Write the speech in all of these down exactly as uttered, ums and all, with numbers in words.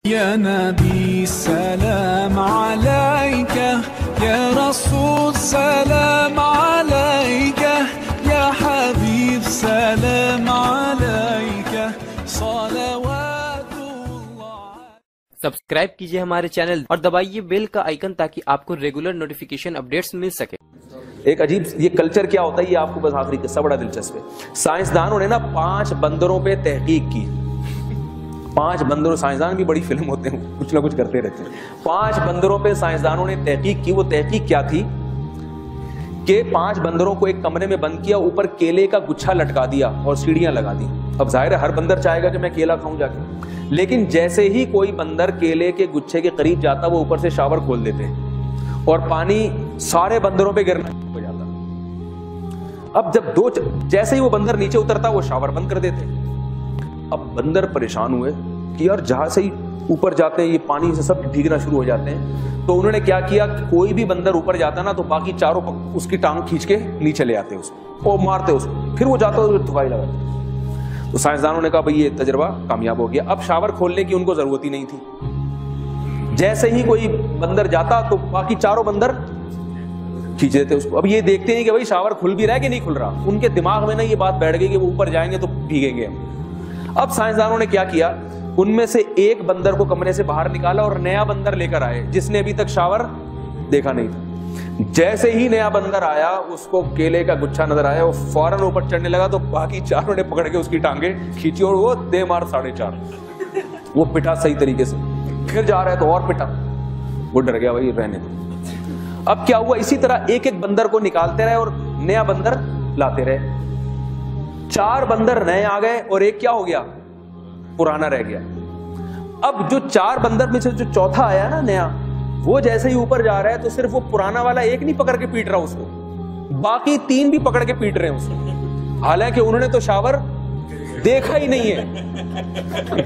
یا نبی سلام علیک یا رسول سلام علیک یا حبیب سلام علیک صلوات اللہ. سبسکرائب کیجئے ہمارے چینل اور دبائیے بیل کا آئیکن تاکہ آپ کو ریگولر نوٹیفیکیشن اپڈیٹس مل سکے. ایک عجیب یہ کلچر کیا ہوتا ہے یہ آپ کو بس آخری قصہ بڑا دلچسپ ہے. سائنسدانوں نے نا پانچ بندروں پہ تحقیق کی. پانچ بندروں, سائنسدان بھی بڑی فلم ہوتے ہیں, کچھ نہ کچھ کرتے رہتے ہیں. پانچ بندروں پہ سائنسدانوں نے تحقیق کی. وہ تحقیق کیا تھی کہ پانچ بندروں کو ایک کمرے میں بند کیا, اوپر کیلے کا گچھا لٹکا دیا اور سیڑھیاں لگا دی. اب ظاہر ہے ہر بندر چاہے گا کہ میں کیلا کھاؤں جا کے, لیکن جیسے ہی کوئی بندر کیلے کے گچھے کے قریب جاتا وہ اوپر سے شاور کھول دیتے اور پانی سارے بندروں پہ گرنا ہو جاتا. اب جب دو جیسے ہی وہ بندر نیچے اترتا وہ شاور بند کر دیتے. اب بندر پریشان ہوئے کہ یار جہاں سے ہی اوپر جاتے ہیں یہ پانی سے سب بھیگنا شروع ہو جاتے ہیں. تو انہوں نے کیا کیا, کوئی بھی بندر اوپر جاتا نا تو باقی چاروں اس کی ٹانگ کھینچ کے نیچے لے آتے اس کو اور مارتے اس کو, پھر وہ جاتا ہے دھوائی لگاتے. تو سائنسدانوں نے کہا بھئی یہ تجربہ کامیاب ہو گیا. اب شاور کھولنے کی ان کو ضرورت ہی نہیں تھی. جیسے ہی کوئی بندر جاتا تو باقی چاروں بندر کھینچ دیتے اس کو. اب یہ دیکھتے ہیں کہ بھئی شاور کھل بھی رہا ہے کہ نہیں کھل رہا. ان کے دماغ میں نا یہ بات بیٹھ گئی کہ وہ اوپر جائیں گے تو بھیگیں گے ہم. اب سائنسدانوں نے کیا کیا, ان میں سے ایک بندر کو کمرے سے باہر نکالا اور نیا بندر لے کر آئے جس نے ابھی تک شاور دیکھا نہیں تھا. جیسے ہی نیا بندر آیا اس کو کیلے کا گچھا نظر آیا, وہ فوراً اوپر چڑھنے لگا تو باقی چاروں نے پکڑ کے اس کی ٹانگیں کھینچی اور وہ دے مار ساڑھے چار. وہ پٹا صحیح طریقے سے, پھر جا رہا ہے تو اور پٹا. وہ ڈر گیا بھائی رہنے دو. اب کیا ہوا, اسی طرح ایک ایک بندر کو نکالتے رہے اور نیا بندر لاتے رہے. چار بندر نئے آ گئے اور ایک کیا ہو گیا, پرانا رہ گیا. اب جو چار بندر میں سے جو چوتھا آیا نا نیا, وہ جیسے ہی اوپر جا رہا ہے تو صرف وہ پرانا والا ایک نہیں پکڑ کے پیٹ رہا اس کو, باقی تین بھی پکڑ کے پیٹ رہے ہیں اس کو, حالانکہ انہوں نے تو شاور دیکھا ہی نہیں ہے.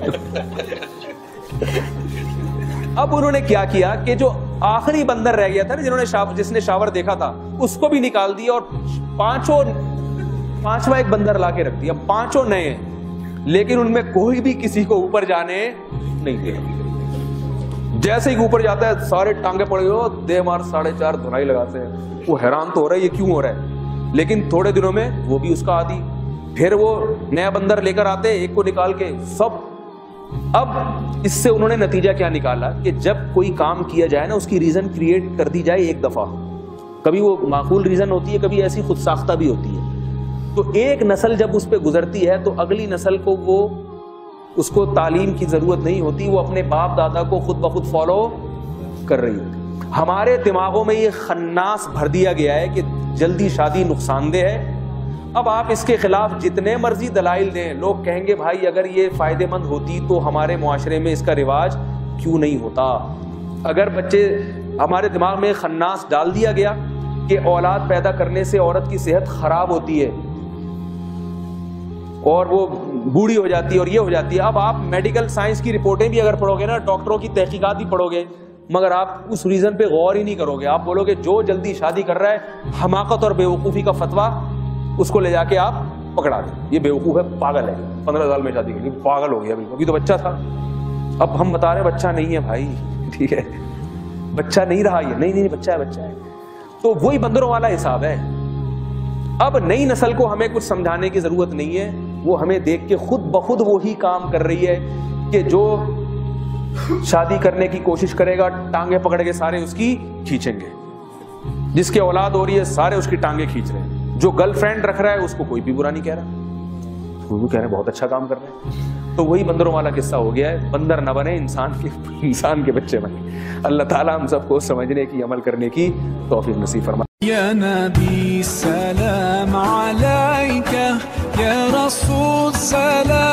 اب انہوں نے کیا کیا کہ جو آخری بندر رہ گیا تھا نا, جنہوں نے شاور, جس نے شاور دیکھا تھا, اس کو بھی نکال دیا اور پانچوں پانچواں ایک بندر لا کے رکھ دیا. پانچوں نئے ہیں لیکن ان میں کوئی بھی کسی کو اوپر جانے نہیں دے. جیسے ہی اوپر جاتا ہے سارے ٹانگے پڑے ہو دے مار ساڑھے چار دھنائی لگاتے ہیں. وہ حیران تو ہو رہا ہے یہ کیوں ہو رہا ہے, لیکن تھوڑے دنوں میں وہ بھی اس کا عادی. پھر وہ نیا بندر لے کر آتے ایک کو نکال کے سب. اب اس سے انہوں نے نتیجہ کیا نکالا کہ جب کوئی کام کیا جائے نا اس کی ریزن کریٹ کر دی جائے ایک دفعہ. کبھی وہ معقول ریزن ہوتی ہے, کبھی ایسی خود ساختہ بھی ہوتی ہے. تو ایک نسل جب اس پہ گزرتی ہے تو اگلی نسل کو وہ اس کو تعلیم کی ضرورت نہیں ہوتی, وہ اپنے باپ دادا کو خود بخود فالو کر رہی ہوتی. ہمارے دماغوں میں یہ خناس بھر دیا گیا ہے کہ جلدی شادی نقصان دہ ہے. اب آپ اس کے خلاف جتنے مرضی دلائل دیں, لوگ کہیں گے بھائی اگر یہ فائدے مند ہوتی تو ہمارے معاشرے میں اس کا رواج کیوں نہیں ہوتا. اگر بچے ہمارے دماغ میں خناس ڈال دیا گیا کہ اولاد پیدا کرنے سے عورت کی صحت خراب ہوتی ہے اور وہ بوڑھی ہو جاتی ہے اور یہ ہو جاتی ہے. اب آپ میڈیکل سائنس کی رپورٹیں بھی اگر پڑھو گے نا, ڈاکٹروں کی تحقیقات بھی پڑھو گے, مگر آپ اس ریزن پہ غور ہی نہیں کرو گے. آپ بولو گے جو جلدی شادی کر رہا ہے حماقت اور بیوقوفی کا فتویٰ اس کو لے جا کے آپ پکڑا دیں, یہ بیوقوف ہے, پاگل ہے, پندرہ سال میں شادی کی, پاگل ہو گیا, ابھی تو بچہ تھا. اب ہم بتا رہے ہیں بچہ نہیں ہے بھائی, ٹھیک ہے بچہ نہیں رہا یہ, نہیں نہیں بچہ ہے بچہ ہے. تو وہی بندروں والا حساب ہے. اب نئی نسل کو ہمیں کچھ سمجھانے کی ضرورت نہیں ہے, وہ ہمیں دیکھ کے خود بخود وہی کام کر رہی ہے کہ جو شادی کرنے کی کوشش کرے گا ٹانگیں پکڑ کے سارے اس کی کھینچیں گے. جس کی اولاد ہو رہی ہے سارے اس کی ٹانگیں کھینچ رہے ہیں. جو گرل فرینڈ رکھ رہا ہے اس کو کوئی بھی برا نہیں کہہ رہا, وہ بھی کہہ رہے ہیں بہت اچھا کام کر رہے ہیں. تو وہی بندروں والا قصہ ہو گیا ہے. بندر نہ بنے, انسان کے انسان کے بچے بنے. اللہ تعالیٰ ہم سب کو سمجھنے کی, عمل کرنے کی توفیق نصیب فرمائے. یا نبی سلام علیک یا رسول سلام